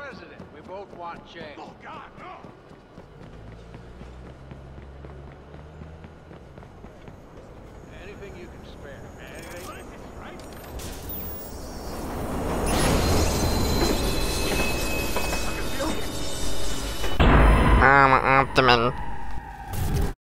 president. We both want change. Oh, God, no! Anything you can spare. Anything. Right? I'm Optimus.